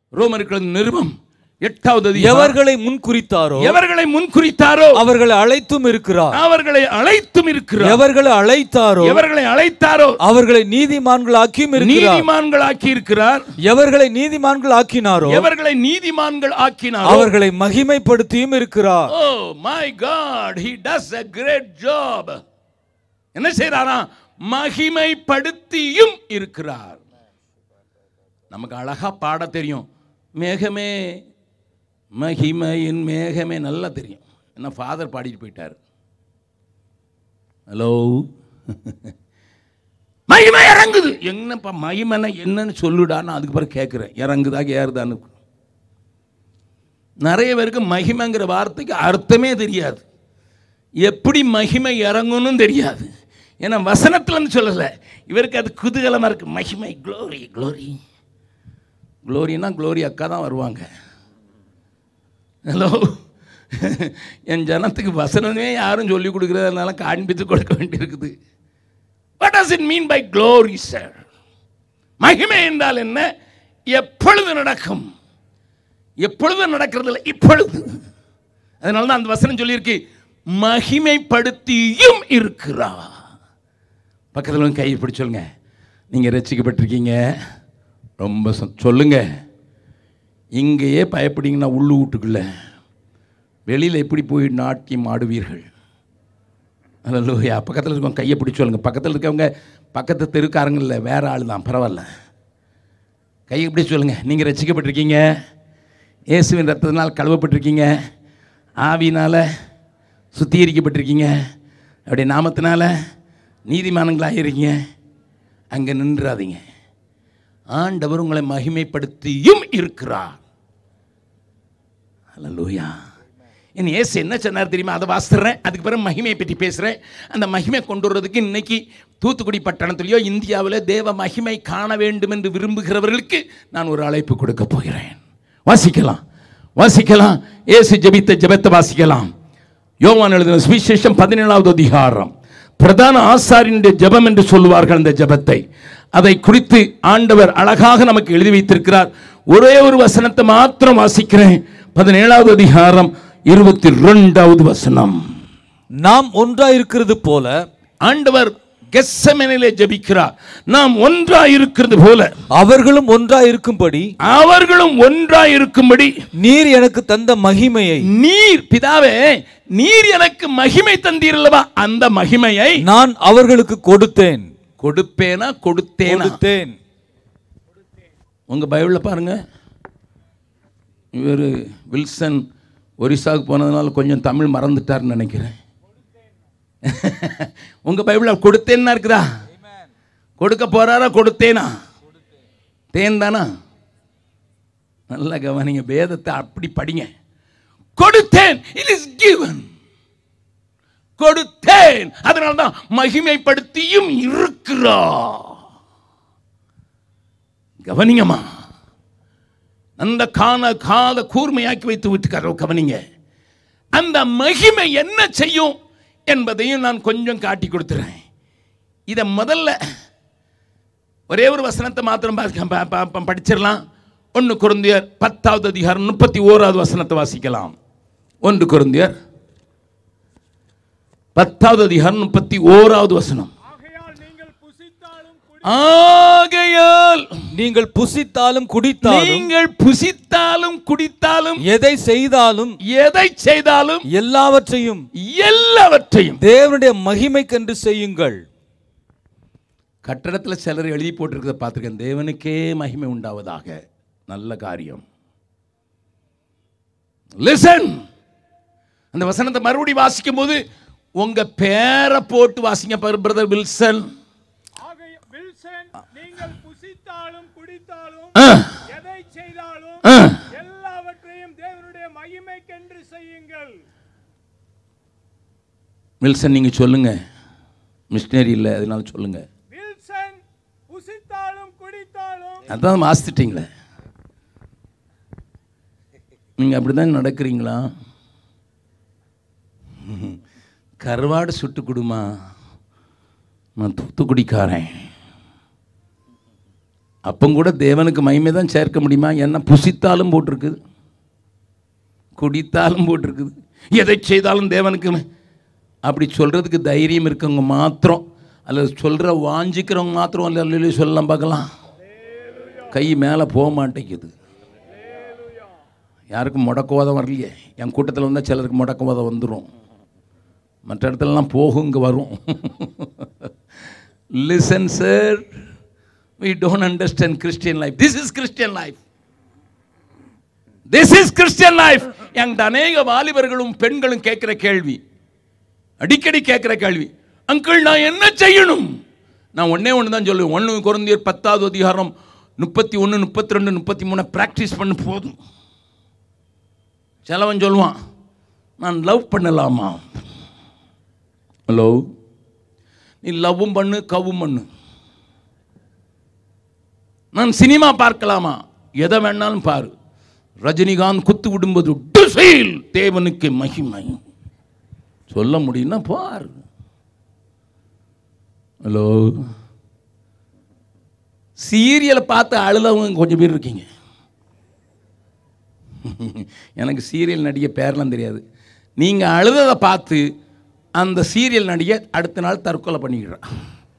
ரோமர்கள் நிருபம் 8வது அதிகாரம். எவர்களை முன்குறித்தாரோ அவர்களை அழைத்தும் இருக்கிறார். எவர்களை அழைத்தாரோ அவர்களை நீதிமான்களாக்கியும் இருக்கிறார். எவர்களை நீதிமான்கள் ஆக்கினாரோ அவர்களை மகிமைப்படுத்தியும் இருக்கிறார். Oh my God, he does a great job. என்ன செய்றாரா? மகிமைப்படுத்தியும் இருக்கிறார். நமக்கு அழகா பாட தெரியும். மேகமே மகிமையின் மேகமே நல்லா தெரியும். என்ன ஃபாதர் பாடிட்டு போயிட்டார். ஹலோ, மகிமை இறங்குது. என்னப்பா மகிமைன்னா என்னன்னு சொல்லுடான்னு அதுக்கு பிறகு கேட்குறேன். இறங்குதா ஏறுதான்னு. நிறைய பேருக்கு மகிமைங்கிற வார்த்தைக்கு அர்த்தமே தெரியாது. எப்படி மகிமை இறங்கணும்னு தெரியாது. ஏன்னா வசனத்துலன்னு சொல்லலை, இவருக்கு அது குதூகலமாக இருக்குது. மகிமை, க்ளோரி க்ளோரி க்ளோரின்னா க்ளோரி அக்கா தான் வருவாங்க. ஹலோ, என் ஜனத்துக்கு வசனமே யாரும் சொல்லிக் கொடுக்குறதுனால காண்பித்து கொடுக்க வேண்டியிருக்குது. What does it mean by glory sir? மகிமை என்றால் என்ன? எப்பொழுது நடக்கும்? எப்பொழுது நடக்கிறதில்ல, இப்பொழுது. அதனால தான் அந்த வசனம் சொல்லியிருக்கு, மகிமைப்படுத்தியும் இருக்கிறார். பக்கத்தில் கையை பிடிச்சு சொல்லுங்க, நீங்கள் ரட்சிக்கப்பட்டிருக்கீங்க. ரொம்ப சொல்லுங்க. இங்கேயே பயப்படிங்கன்னா உள்ளு வீட்டுக்குள்ள, வெளியில் எப்படி போய் நாட்டியம் ஆடுவீர்கள்? அல்லேலூயா. பக்கத்தில் இருக்கவங்க கையை பிடிச்சு சொல்லுங்க. பக்கத்தில் இருக்கவங்க பக்கத்து தெருக்காரங்க இல்லை, வேற ஆள் தான், பரவாயில்ல. கையை பிடிச்சு சொல்லுங்க, நீங்கள் ரட்சிக்கப்பட்டிருக்கீங்க. இயேசுவின் ரத்தத்தினால் கழுவப்பட்டிருக்கீங்க. ஆவியினால் சுத்திகரிக்கப்பட்டிருக்கீங்க. அப்படி நாமத்தினால நீதிமானங்களாக இருக்கீங்க. அங்கே நின்றாதீங்க. ஆண்டவர் உங்களை மகிமைப்படுத்தியும் இருக்கிறார். அல்லேலூயா. என் இயேசு என்ன சொன்னார் தெரியுமா? அதை வாசிக்கிறேன், அதுக்கு பிறகு மகிமையை பற்றி பேசுகிறேன். அந்த மகிமை கொண்டு வர்றதுக்கு இன்னைக்கு தூத்துக்குடி பட்டணத்திலேயோ இந்தியாவில் தேவ மகிமை காண வேண்டும் என்று விரும்புகிறவர்களுக்கு நான் ஒரு அழைப்பு கொடுக்க போகிறேன். வாசிக்கலாம். இயேசு ஜெபித்த ஜெபத்தை வாசிக்கலாம். யோவான் எழுதின சுவிசேஷம் 17வது அதிகாரம். பிரதான ஆசாரியனுடைய ஜெபம் என்று சொல்லுவார்கள் அந்த ஜெபத்தை. அதை குறித்து ஆண்டவர் அழகாக நமக்கு எழுதி வைத்திருக்கிறார். ஒரே ஒரு வசனத்தை மாத்திரம் வாசிக்கிறேன். 17வது அதிகாரம் 22வது வசனம். நாம் ஒன்றாயிருக்கிறது போல, ஆண்டவர் கெத்செமனிலே ஜெபிக்கிறார். நாம் ஒன்றாயிருக்கிறது போல அவர்களும் ஒன்றாயிருக்கும்படி நீர் எனக்கு தந்த மகிமையை, நீர் பிதாவே நீர் எனக்கு மகிமை தந்தீரல்லவா, அந்த மகிமையை நான் அவர்களுக்கு கொடுத்தேன். கொடுத்தேன். உங்க பைபிளில் பாருங்க. இவர் வில்சன் ஒரிசாவுக்கு போனதுனால கொஞ்சம் தமிழ் மறந்துட்டார்னு நினைக்கிறேன். உங்க பைபிளில் கொடுத்தேன்னா இருக்குதா? கொடுக்க போறாரா? கொடுத்தேனா? தேன் தானா? நல்லா கவனிங்க, வேதத்தை அப்படி படிங்க. கொடுத்தேன், இட் இஸ் கிவன். கொடுத்தேன், அதனால தான் மகிமைப்படுத்தியும் இருக்கிறார். கவனிங்கம்மா, அந்த காத கூர்மையாக்கி வைத்து விட்டுக்காரோ. கவனிங்க, அந்த மகிமை என்ன செய்யும் என்பதையும் நான் கொஞ்சம் காட்டி கொடுத்துறேன். இதை முதல்ல ஒரே ஒரு வசனத்தை மாத்திரம் படிச்சிடலாம். 1 கொரிந்தியர் 10வது அதிகாரம் 31வது வசனத்தை வாசிக்கலாம். 1 கொரிந்தியர் 10வது அதிகாரம் 31வது வசனம். ஆகையால் நீங்கள் புசித்தாலும் குடித்தாலும் எதை செய்தாலும் எல்லாவற்றையும் தேவனுடைய மகிமைக்கென்று செய்யுங்கள். கட்டடத்தில் சிலர் எழுதி போட்டிருக்கிறத பார்த்துருக்கேன். தேவனுக்கே மகிமை உண்டாவதாக. நல்ல காரியம். லிசன். அந்த வசனத்தை மறுபடி வாசிக்கும் போது உங்க பேரை போட்டு வாசிங்க. Brother Wilson. நீங்கள் புசித்தாலும் குடித்தாலும் எதை செய்தாலும் எல்லாவற்றையும் தேவனுடைய மகிமைக்கென்று செய்யுங்கள். வில்சன் நீங்க சொல்லுங்க. மிஷனரி இல்லை, அதனால சொல்லுங்க. வில்சன் புசித்தாலும் குடித்தாலும். அதான் வாசிட்டீங்களே. நீங்க அப்படிதான் நடக்கிறீங்களா? கருவாடு சுட்டு கொடுமா, நான் தூத்துக்குடிக்காரன். அப்போ கூட தேவனுக்கு மகிமை தான் சேர்க்க முடியுமா? என்ன புசித்தாலும் போட்டிருக்குது, குடித்தாலும் போட்டிருக்குது, எதை செய்தாலும் தேவனுக்கு அப்படி சொல்கிறதுக்கு தைரியம் இருக்கவங்க மாத்திரம், அல்லது சொல்கிற வாஞ்சிக்கிறவங்க மாத்திரம் அல்ல சொல்லலாம். பார்க்கலாம், கை மேலே போக மாட்டேங்குது. யாருக்கும் முடக்குவாதம் வரலையே. என் கூட்டத்தில் வந்தால் சிலருக்கு முடக்குவாதம் வந்துடும், மற்ற இடத்துலலாம் போகும், இங்கே வரும். Listen sir, we don't understand Christian life. This is Christian life. This is Christian life. என்கிட்ட அநேக வாலிபர்களும் பெண்களும் கேட்குற கேள்வி, அடிக்கடி கேட்குற கேள்வி, அங்கிள் நான் என்ன செய்யணும்? நான் ஒன்று தான் சொல்லுவேன். 1 கொரிந்தியர் 10வது அதிகாரம் 31, 32, 33 ப்ராக்டிஸ் பண்ணு போதும். சிலவன் சொல்லுவான், நான் லவ் பண்ணலாமா? ஹலோ, நீ லவ்வும் பண்ணு, கவும் பண்ணு. நான் சினிமா பார்க்கலாமா? எதை வேணாலும் பாரு. ரஜினிகாந்த் குத்து விடும்போது டிசைல் தேவனுக்கு மகிமை சொல்ல முடியும்னா பாரு. ஹலோ, சீரியலை பார்த்து அழுதவங்க கொஞ்சம் பேர் இருக்கீங்க. எனக்கு சீரியல் நடிகை பேரெலாம் தெரியாது. நீங்கள் அழுததை பார்த்து அந்த சீரியல் நடிகை அடுத்த நாள் தற்கொலை பண்ணிக்கிறான்.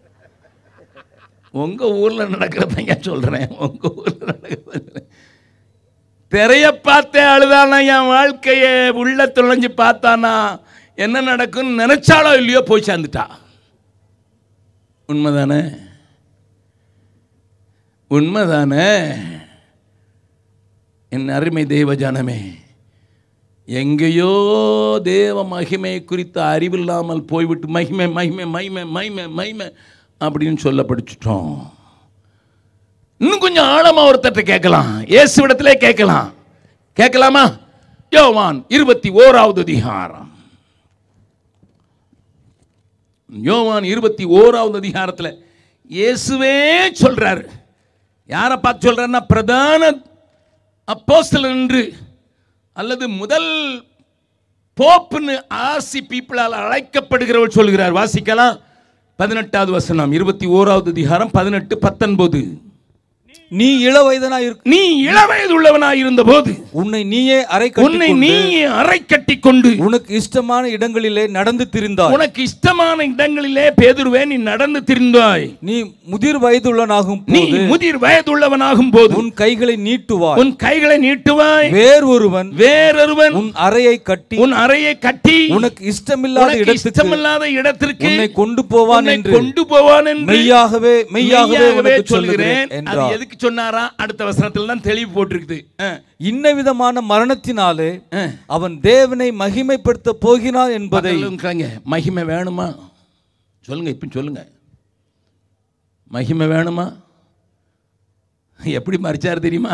உங்கள் ஊரில் நடக்கிறத சொல்கிறேன், உங்கள் ஊரில் நடக்கிறத. திரையை பார்த்தே அழுதானா, என் வாழ்க்கையை உள்ள துளைஞ்சு பார்த்தானா என்ன நடக்கும்னு நினைச்சாலோ இல்லையோ போய் சேர்ந்துட்டா. உண்மைதானே? உண்மைதானே? என் அருமை தேவ ஜனமே, எங்கேயோ தேவ மகிமை குறித்த அறிவில்லாமல் போய்விட்டு மகிமை மகிமை மகிமை மகிமை மகிமை அப்படின்னு சொல்ல படிச்சுட்டோம். இன்னும் கொஞ்சம் ஆழமாக ஒருத்தட்ட கேட்கலாம், இயேசுவிடத்திலே கேட்கலாம். கேட்கலாமா? யோவான் 21வது அதிகாரம், யோவான் 21வது அதிகாரத்தில் இயேசுவே சொல்றாரு. யாரை பார்த்து சொல்றாருன்னா, பிரதான அப்போஸ்தலன் என்று அல்லது முதல் போப்புன்னு ஆர்சி பீப்புளால் அழைக்கப்படுகிறவர் சொல்கிறார். வாசிக்கலாம், 18வது வசனம், 21வது அதிகாரம் 18, 19. நீ இளவயது உள்ளவனாய் இருந்த போது உன்னை நீயே அறை கட்டிக் கொண்டு உனக்கு இஷ்டமான இடங்களிலே நடந்து திரிந்தாய். உனக்கு இஷ்டமான இடங்களிலே பேதுருவே நீ நடந்து திரிந்தாய். நீ முதிர் வயதுள்ளவனாகும் போது உன் கைகளை நீட்டுவாய். வேறொருவன் உன் அறையை கட்டி உனக்கு இஷ்டமில்லாத இடத்திற்கு உன்னை கொண்டு போவான் என்று மெய்யாகவே சொல்கிறேன் என்றார். எதுக்கு சொன்னாரா? அடுத்த வசனத்தில் தான் தெளிவு போட்டிருக்குது. இன்ன விதமான மரணத்தினாலே அவன் தேவனை மகிமைப்படுத்த போகிறான் என்பதை. மகிமை வேணுமா? சொல்லுங்க, இப்ப சொல்லுங்க. மகிமை வேணுமா? எப்படி மரிச்சார் தெரியுமா?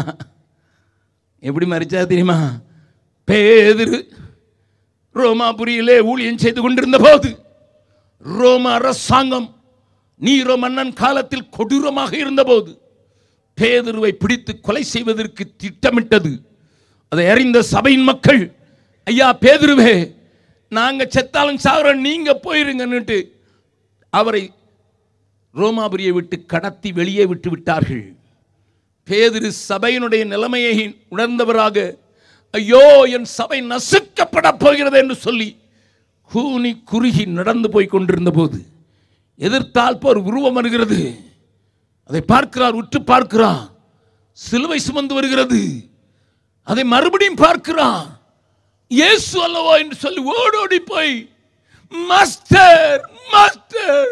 பேதுரு ரோமாபுரியிலே ஊழியம் செய்து கொண்டிருந்த போது ரோம அரசாங்கம் நீரோ மன்னன் காலத்தில் கொடூரமாக இருந்த போது பேதுருவை பிடித்து கொலை செய்வதற்கு திட்டமிட்டது. அதை அறிந்த சபையின் மக்கள், ஐயா பேதுருவே, நாங்க செத்தாலும் சாகுறோம், நீங்க போயிருங்கன்னுட்டு அவரை ரோமாபுரியை விட்டு கடத்தி வெளியே விட்டு விட்டார்கள். பேதுரு சபையினுடைய நிலைமையை உணர்ந்தவராக, ஐயோ என் சபை நசுக்கப்பட போகிறது என்று சொல்லி கூனி குறுகி நடந்து போய் கொண்டிருந்த போது எதிர்த்தால் போர் உருவம் வருகிறது. அதை பார்க்கிறார், உற்று பார்க்கிறார். சிலுவை சுமந்து வருகிறது. அதை மறுபடியும் பார்க்கிறார். இயேசு அல்லவா என்று சொல்லி ஓடோடி போய், master master,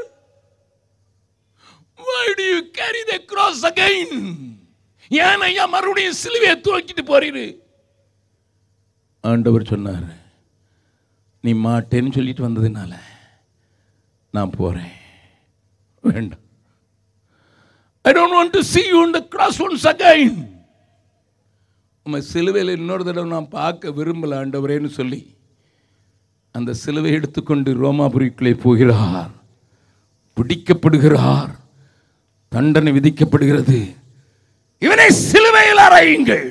why do you carry the cross again? ஏன் ஐயா மறுபடியும் சிலுவையை தூக்கிட்டு போறீரு? ஆண்டவர் சொன்னார், நீ மாட்டேன்னு சொல்லிட்டு வந்ததுனால நான் போறேன். வேண்டாம், I don't want to see you on the cross once again. உம்மை சிலுவையில் இன்னொரு தடவை நான் பார்க்க விரும்பல ஆண்டவரேன்னு சொல்லி அந்த சிலுவை எடுத்துக்கொண்டு ரோமாபுரிக்குள்ளே போகிறார். பிடிக்கப்படுகிறார், தண்டனை விதிக்கப்படுகிறது. இவனை சிலுவையில் அறையுங்கள்.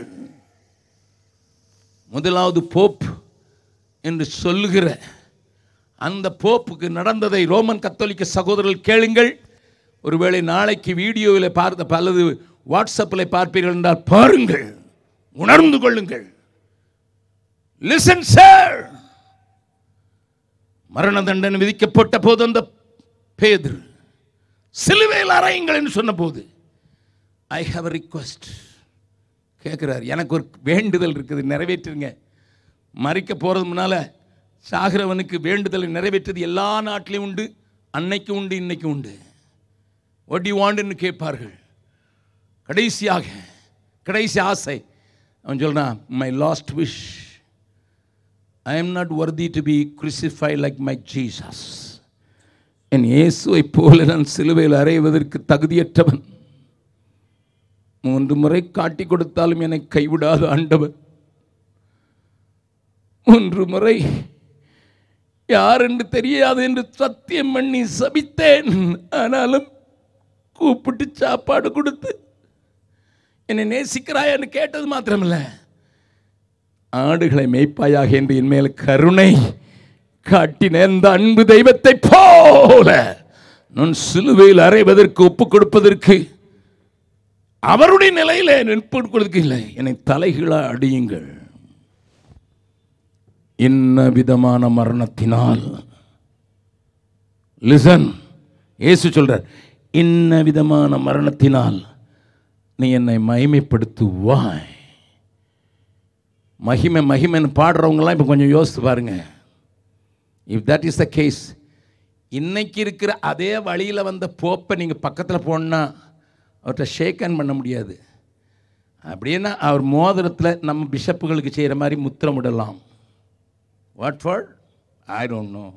முதலாவது போப் என்று சொல்லுகிற அந்த போப்புக்கு நடந்ததை ரோமன் கத்தோலிக்க சகோதரர்கள் கேளுங்கள். ஒருவேளை நாளைக்கு வீடியோவில் பார்த்த அல்லது வாட்ஸ்அப்பில் பார்ப்பீர்கள் என்றால் பாருங்கள், உணர்ந்து கொள்ளுங்கள். Listen sir. மரண தண்டனை விதிக்கப்பட்ட போது அந்த பேதுரு சிலுவையில் அறையுங்கள் என்று சொன்ன போது ஐ ஹாவ் a request கேட்குறாரு. எனக்கு ஒரு வேண்டுதல் இருக்குது, நிறைவேற்றுங்க. மறிக்க போகிறது முன்னால் சாகிறவனுக்கு வேண்டுதலை நிறைவேற்றது எல்லா நாட்டிலையும் உண்டு, அன்னைக்கு உண்டு, இன்னைக்கு உண்டு. வாட் யூ வாண்ட்னு கேட்பார்கள். கடைசி ஆசை அவன் சொல்கிறான், my last wish, I am not worthy to be crucified like my Jesus. என் இயேசுவை போல நான் சிலுவையில் அறைவதற்கு தகுதியற்றவன். 3 முறை காட்டி கொடுத்தாலும் என்னை கைவிடாத ஆண்டவர். 3 முறை யார் என்று தெரியாது என்று சத்தியம் பண்ணி சபித்தேன். ஆனாலும் கூப்பிட்டு சாப்பாடு கொடுத்து என்னை நேசிக்கிறாய் கேட்டது மாத்திரமில்ல, ஆடுகளை மேய்ப்பாயாக என்று என் மேல் கருணை காட்டின அந்த அன்பு தெய்வத்தை போல நான் சிலுவையில் அறைவதற்கு ஒப்புக் கொடுப்பதற்கு அவருடைய நிலையில் ஒப்புக் கொடுக்க இல்லை. என்னை தலைகீழாக அடியுங்கள். என்ன விதமான மரணத்தினால், லிசன், இயேசு சொல்றார், என்ன விதமான மரணத்தினால் நீ என்னை மகிமைப்படுத்துவாய். மகிமைன்னு பாடுறவங்களாம் இப்போ கொஞ்சம் யோசித்து பாருங்க. If that is the case, இன்னைக்கு இருக்கிற அதே வழியில் வந்த போப்பை நீங்கள் பக்கத்தில் போனால் அவர்கிட்ட ஷேக் ஹேண்ட் பண்ண முடியாது. அப்படின்னா அவர் மோதிரத்தில் நம்ம பிஷப்புகளுக்கு செய்கிற மாதிரி முத்திரமிடலாம். What for? I don't know.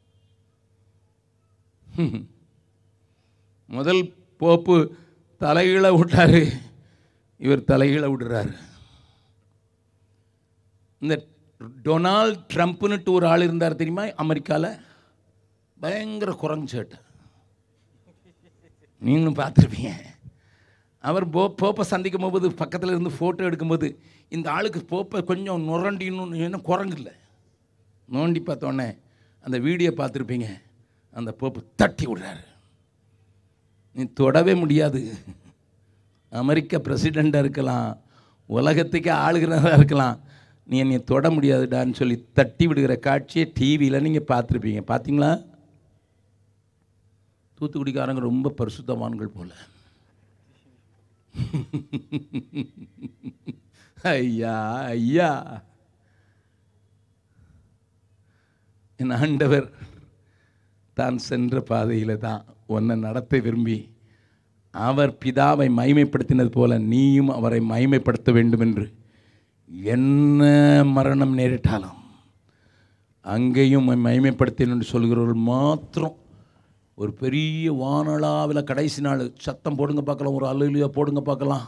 முதல் போப்பு தலைகீழ விட்டார், இவர் தலைகீழ விடுறாரு. இந்த டொனால்ட் ட்ரம்ப்னுட்டு ஒரு ஆள் இருந்தார் தெரியுமா அமெரிக்காவில், பயங்கர குரங்கு சேட்டை, நீங்களும் பார்த்துருப்பீங்க. அவர் போப்பை சந்திக்கும் போது பக்கத்தில் இருந்து ஃபோட்டோ எடுக்கும்போது இந்த ஆளுக்கு போப்பை கொஞ்சம் நுரண்டின்னு, என்ன குரங்கு இல்லை, நோண்டி பார்த்தோன்னே அந்த வீடியோ பார்த்துருப்பீங்க. அந்த போப்பு தட்டி விடுறாரு. நீ தொடவே முடியாது. அமெரிக்கா பிரசிடெண்ட்டாக இருக்கலாம், உலகத்துக்கே ஆளுகிறதாக இருக்கலாம், நீ என்னை தொட முடியாதுடான்னு சொல்லி தட்டி விடுகிற காட்சியை டிவியில் நீங்கள் பார்த்துருப்பீங்க. பார்த்தீங்களா? தூத்துக்குடிக்காரங்க ரொம்ப பரிசுத்தவான்கள் போல. ஐயா ஐயா, என் ஆண்டவர் தான் சென்ற பாதையில் தான் உன்னை நடத்த விரும்பி அவர் பிதாவை மகிமைப்படுத்தினது போல நீயும் அவரை மகிமைப்படுத்த வேண்டும் என்று என்ன மரணம் நேரிட்டாலும் அங்கேயும் மகிமைப்படுத்தினு என்று சொல்கிறவர்கள் மாத்திரம் ஒரு பெரிய வானளாவில் கடைசி நாள் சத்தம் போடுங்க பார்க்கலாம், ஒரு அல்லேலூயா போடுங்க பார்க்கலாம்.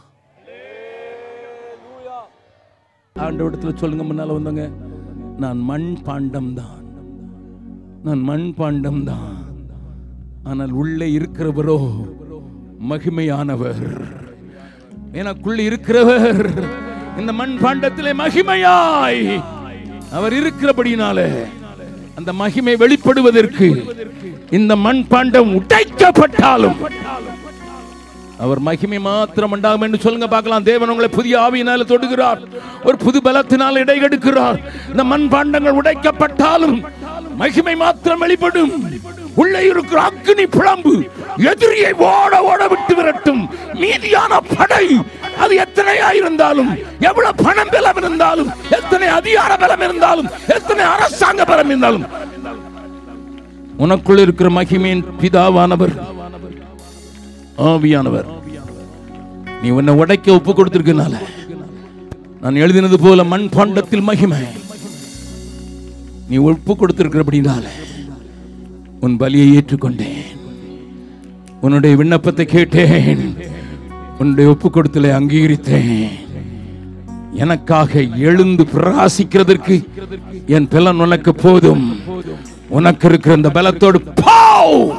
ஆண்டவரிடத்தில் சொல்லுங்க, முன்னால் வந்தவங்க, நான் மண் பாண்டம் தான், நான் மண் பாண்டம் தான், ஆனால் உள்ளே இருக்கிறவரோ மகிமையானவர். எனக்குள்ளே இருக்கிறவர் இந்த மண் பாண்டத்திலே மகிமையாய் அவர் இருக்கிறபடினாலே அந்த மகிமை வெளிப்படுவதற்கு இந்த மண் பாண்டம் உடைக்கப்பட்டாலும் அவர் மகிமை மாத்திரம் உண்டாகும் என்று சொல்லுங்க பார்க்கலாம். தேவன் உங்களை புதிய ஆவியினால தொடுகிறார், ஒரு புது பலத்தினால் இடைகெடுக்கிறார். இந்த மண் பாண்டங்கள் உடைக்கப்பட்டாலும் மகிமை மாத்திரம் வெளிப்படும். உள்ளே இருக்கிற அக்னி பிளம்பு எதிரியை ஓட ஓட விட்டு விரட்டும். மீதியான படை அது எத்தனையா இருந்தாலும், எவ்வளவு பணம் பலம் இருந்தாலும், எத்தனை அதிகார பலம் இருந்தாலும், எத்தனை அரசாங்க பலம் இருந்தாலும், உனக்குள் இருக்கிற மகிமையின் பிதாவானவர் ஆவியானவர் நீ உன்னை உடைக்க ஒப்பு கொடுத்திருக்கனால நான் எழுதினது போல மண் பாண்டத்தில் மகிமை நீ ஒப்பு கொடுத்திருக்கிறபடினால உன் பலியை ஏற்றுக்கொண்டேன், உன்னுடைய விண்ணப்பத்தை கேட்டேன், உன்னுடைய ஒப்பு கொடுத்தலை அங்கீகரித்தேன். எனக்காக எழுந்து பிரகாசிக்கிறதற்கு என் பலன் உனக்கு போதும். உனக்கு இருக்கிற அந்த பலத்தோடு போ.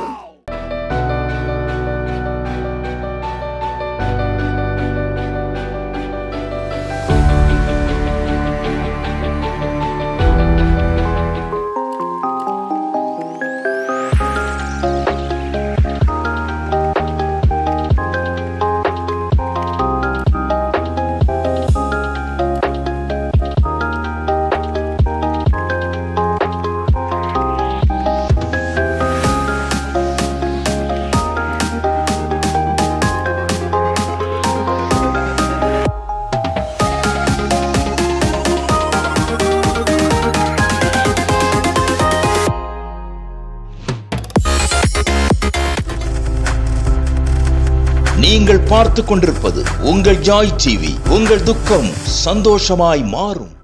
நீங்கள் பார்த்து கொண்டிருப்பது உங்கள் ஜாய் டிவி. உங்கள் துக்கம் சந்தோஷமாய் மாறும்.